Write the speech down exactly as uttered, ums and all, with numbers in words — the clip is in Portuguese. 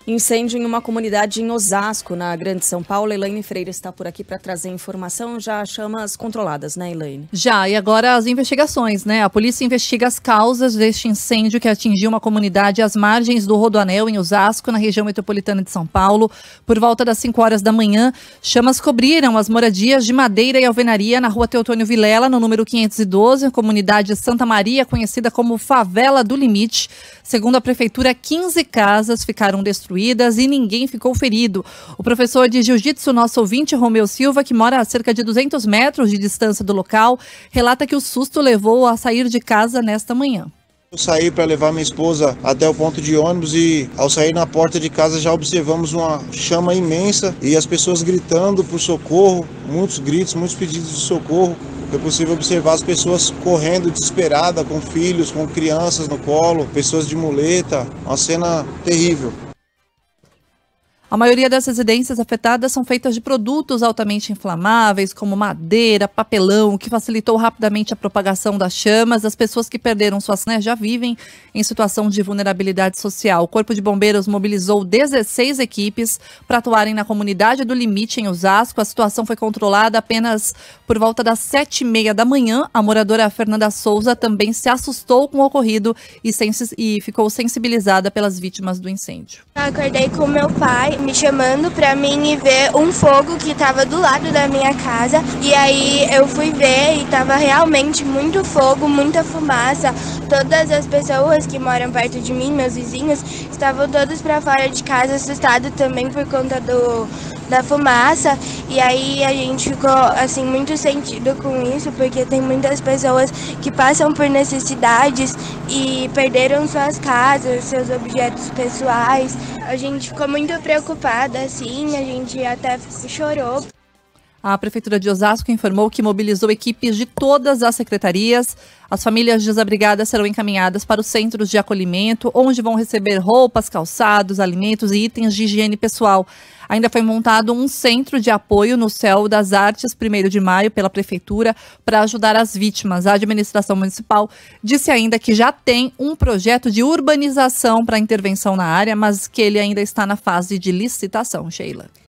Incêndio em uma comunidade em Osasco, na Grande São Paulo. Elaine Freire está por aqui para trazer informação. Já chamas controladas, né, Elaine? Já, e agora as investigações, né? A polícia investiga as causas deste incêndio que atingiu uma comunidade às margens do Rodoanel, em Osasco, na região metropolitana de São Paulo. Por volta das cinco horas da manhã, chamas cobriram as moradias de Madeira e Alvenaria, na rua Teotônio Vilela, no número quinhentos e doze, comunidade Santa Maria, conhecida como Favela do Limite. Segundo a prefeitura, quinze casas ficaram destruídas e ninguém ficou ferido. O professor de jiu-jitsu, nosso ouvinte, Romeu Silva, que mora a cerca de duzentos metros de distância do local, relata que o susto levou a sair de casa nesta manhã. Eu saí para levar minha esposa até o ponto de ônibus e ao sair na porta de casa já observamos uma chama imensa e as pessoas gritando por socorro, muitos gritos, muitos pedidos de socorro. Foi possível observar as pessoas correndo desesperadas, com filhos, com crianças no colo, pessoas de muleta, uma cena terrível. A maioria das residências afetadas são feitas de produtos altamente inflamáveis, como madeira, papelão, o que facilitou rapidamente a propagação das chamas. As pessoas que perderam suas né, já vivem em situação de vulnerabilidade social. O Corpo de Bombeiros mobilizou dezesseis equipes para atuarem na comunidade do Limite, em Osasco. A situação foi controlada apenas por volta das sete e meia da manhã. A moradora Fernanda Souza também se assustou com o ocorrido e, sens- e ficou sensibilizada pelas vítimas do incêndio. Eu acordei com meu pai me chamando pra mim ir ver um fogo que tava do lado da minha casa. E aí eu fui ver e tava realmente muito fogo, muita fumaça. Todas as pessoas que moram perto de mim, meus vizinhos, estavam todos pra fora de casa, assustados também por conta do, da fumaça. E aí a gente ficou assim muito sentido com isso, porque tem muitas pessoas que passam por necessidades e perderam suas casas, seus objetos pessoais. A gente ficou muito preocupada, assim, a gente até chorou. A Prefeitura de Osasco informou que mobilizou equipes de todas as secretarias. As famílias desabrigadas serão encaminhadas para os centros de acolhimento, onde vão receber roupas, calçados, alimentos e itens de higiene pessoal. Ainda foi montado um centro de apoio no Céu das Artes, primeiro de maio, pela Prefeitura, para ajudar as vítimas. A administração municipal disse ainda que já tem um projeto de urbanização para intervenção na área, mas que ele ainda está na fase de licitação, Sheila.